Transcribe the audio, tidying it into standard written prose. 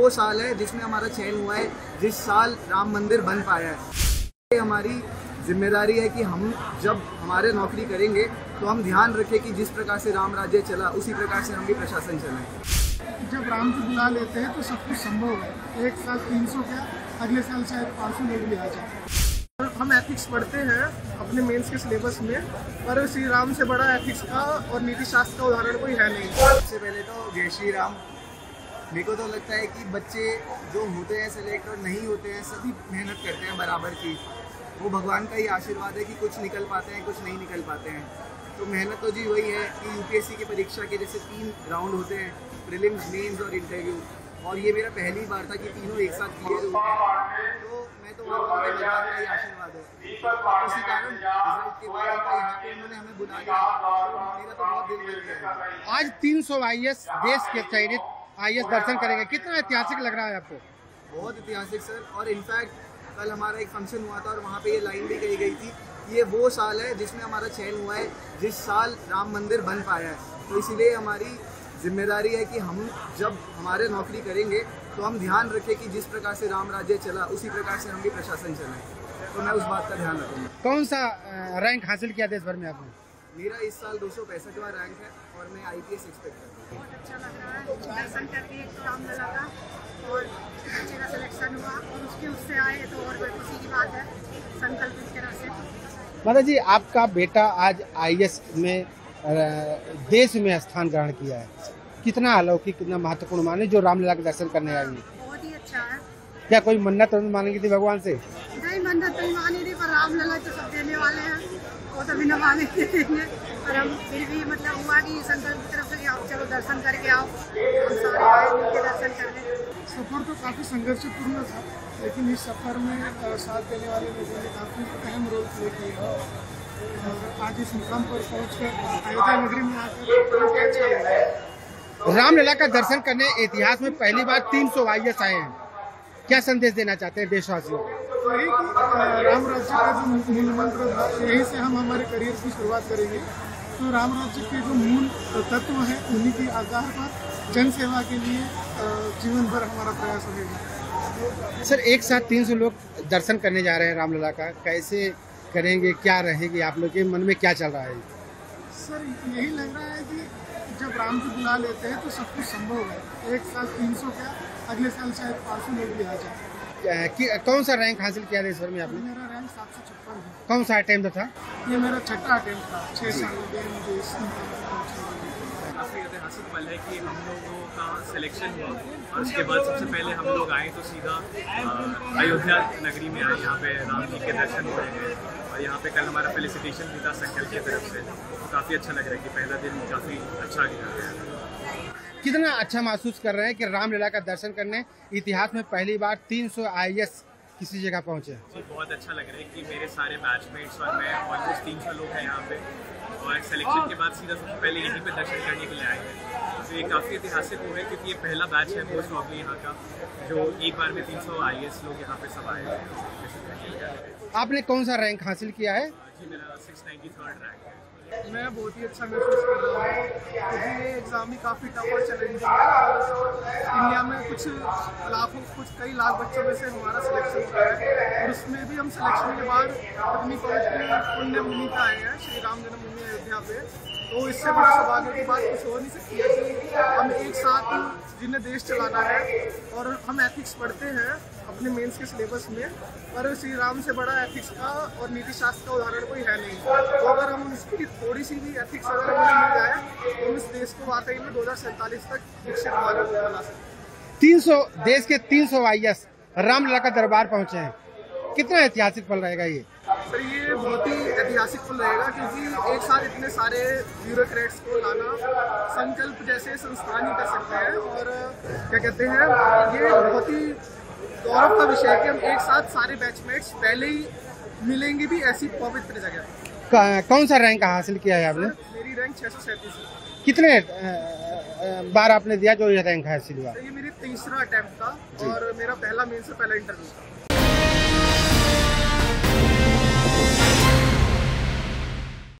वो साल है जिसमें हमारा चयन हुआ है, जिस साल राम मंदिर बन पाया है। ये हमारी जिम्मेदारी है कि हम जब हमारे नौकरी करेंगे तो हम ध्यान रखें कि जिस प्रकार से राम राज्य चला उसी प्रकार से हम भी प्रशासन चलाएं। जब राम जी बुला लेते हैं तो सब कुछ संभव है। एक साल 300 क्या, अगले साल शायद 500 लोग भी आ जाए। हम एथिक्स पढ़ते हैं अपने मेंस के सिलेबस में, पर श्री राम से बड़ा एथिक्स का और नीति शास्त्र का उदाहरण कोई है नहीं। सबसे पहले तो जय श्री राम। मेरे को तो लगता है कि बच्चे जो होते हैं सेलेक्ट और नहीं होते हैं सभी मेहनत करते हैं बराबर की। वो भगवान का ही आशीर्वाद है कि कुछ निकल पाते हैं, कुछ नहीं निकल पाते हैं। तो मेहनत तो जी वही है कि यूपीएससी की परीक्षा के जैसे 3 राउंड होते हैं, प्रीलिम्स, मेंस और इंटरव्यू, और ये मेरा पहली बार था कि तीनों एक साथ क्लियर होते हैं। तो मैं तो मानता हूँ कि भगवान का ही आशीर्वाद है। इसी कारण रिजल्ट के बाद यहाँ पे उन्होंने हमें बुला लिया, तो मेरा तो बहुत दिल भर गया है। आज 300 आईएएस देश के चयनित आईएएस दर्शन करेंगे, कितना ऐतिहासिक लग रहा है आपको? बहुत ऐतिहासिक सर। और इनफैक्ट कल हमारा एक फंक्शन हुआ था और वहाँ पे ये लाइन भी कही गई थी, ये वो साल है जिसमें हमारा चयन हुआ है, जिस साल राम मंदिर बन पाया है। तो इसीलिए हमारी जिम्मेदारी है कि हम जब हमारे नौकरी करेंगे तो हम ध्यान रखें कि जिस प्रकार से राम राज्य चला उसी प्रकार से हम भी प्रशासन चलाएं। तो मैं उस बात का ध्यान रखूँगा। कौन सा रैंक हासिल किया देश भर में आपने? मेरा इस साल 265वां रैंक है और मैं IPS एक्सपेक्ट करता हूँ। बहुत अच्छा लग रहा है दर्शन करके। एक तो रामलला का और बच्चे का सिलेक्शन हुआ और उससे आए तो और खुशी की बात है। संकल्प इस तरह से। माता जी, आपका बेटा आज आईएएस में देश में स्थान ग्रहण किया है, कितना अलौकिक, कितना महत्वपूर्ण माने जो रामलला के दर्शन करने आई है? बहुत ही अच्छा है। क्या कोई मन्नत मांगी थी भगवान से? नहीं, मन्नत नहीं मानी थी, पर रामलला तो सब देने वाले हैं, वो तो बिना मांगे देंगे। पर हम फिर भी मतलब हुआ कि संकल्प की तरफ से कि आप चलो दर्शन करके आओ, हम सारे आए मिलके दर्शन करने। सफ़र तो काफ़ी संघर्षपूर्ण था, लेकिन इस सफ़र में साथ देने वाले लोगों ने काफ़ी अहम रोल प्ले किया और आज इस मुकाम पर पहुंचकर अयोध्या नगरी में आकर काफ़ी अच्छा लगा। रामलला का दर्शन करने इतिहास में पहली बार 300 आईएएस आए हैं, क्या संदेश देना चाहते हैं देशवासियों को? यही कि राम राज्य का जो मूल मंत्र था, यही से हम हमारे करियर की शुरुआत करेंगे। तो राम राज्य के जो मूल तत्व हैं उन्हीं के आधार पर जन सेवा के लिए जीवन भर हमारा प्रयास रहेगा। सर, एक साथ 300 लोग दर्शन करने जा रहे हैं रामलला का, कैसे करेंगे, क्या रहेगी, आप लोग के मन में क्या चल रहा है? सर, यही लग रहा है कि जब राम जी बुला लेते हैं तो सब कुछ संभव है। एक साल 300 क्या, अगले साल शायद 500 लोग भी आ जाए। कौन सा रैंक हासिल किया देश भर में आपने? मेरा रैंक 756 है। कौन सा अटेम्प्ट था? ये मेरा 6ठा अटेम्प्ट था। 6 साल हो गए मुझे इस काफ़ी ऐतिहासिक पल है कि हम लोगों का सिलेक्शन हुआ और उसके बाद सबसे पहले हम लोग आए तो सीधा अयोध्या नगरी में आए। यहाँ पे राम जी के दर्शन हुए हैं और यहाँ पे कल हमारा फेलिसिटेशन भी था संकल्प की तरफ से। तो काफ़ी अच्छा लग रहा है कि पहला दिन काफ़ी अच्छा गया है। कितना अच्छा महसूस कर रहे हैं कि रामलला का दर्शन करने इतिहास में पहली बार 300 आईएएस किसी जगह पहुंचे? जी, बहुत अच्छा लग रहा है कि मेरे सारे बैचमेट्स और मैं ऑलमोस्ट 300 लोग हैं यहाँ पे और सिलेक्शन के बाद सीधा सबसे पहले यहीं पे दर्शन करने के लिए आए हैं। तो ये काफ़ी ऐतिहासिक हुआ है क्योंकि ये पहला बैच है मोस्ट ऑफली यहाँ का जो एक बार में 300 आईएएस लोग यहाँ पे सब आए हैं। आपने कौन सा रैंक हासिल किया है? जी, मेरा 693rd रैंक है। मैं बहुत ही अच्छा महसूस कर रहा हूँ क्योंकि ये एग्ज़ाम भी काफ़ी टफ और चैलेंजिंग है। इंडिया में कई लाख बच्चों में से हमारा सिलेक्शन हुआ है और उसमें भी हम सिलेक्शन के बाद अपनी पवित्र पुण्य भूमि पे आए हैं, श्री राम जन्मभूमि अयोध्या पे। तो इससे बड़ा सौभाग्य की बात कुछ हो नहीं सकती है कि हम एक साथ जिन्हें देश चलाना है और हम एथिक्स पढ़ते हैं अपने मेंस के सिलेबस में, पर श्री राम से बड़ा एथिक्स का और नीति शास्त्र का उदाहरण कोई है नहीं। तो अगर हम उसकी थोड़ी सी भी एथिक्स अगर हमें मिल जाए तो हम इस देश को वाकई में 2047 तक विकसित भारत बना सकते हैं। 300 देश के 300 आईएएस रामलला का दरबार पहुंचे हैं, कितना ऐतिहासिक पल रहेगा ये? सर, ये बहुत ही ऐतिहासिक पल रहेगा क्योंकि एक साथ इतने सारे ब्यूरोक्रेट्स को लाना संकल्प जैसे संस्थान ही कर सकते हैं और क्या कहते हैं, ये बहुत ही गौरव का विषय है कि हम एक साथ सारे बैचमेट्स पहले ही मिलेंगे भी ऐसी पवित्र जगह। कौन सा रैंक हासिल किया है आपने? मेरी रैंक 637 है। कितने बार आपने दिया जो ये रैंक हासिल हुआ? ये मेरी तीसरा अटेम्प्ट था और मेरा पहला मेन से पहला इंटरव्यू था।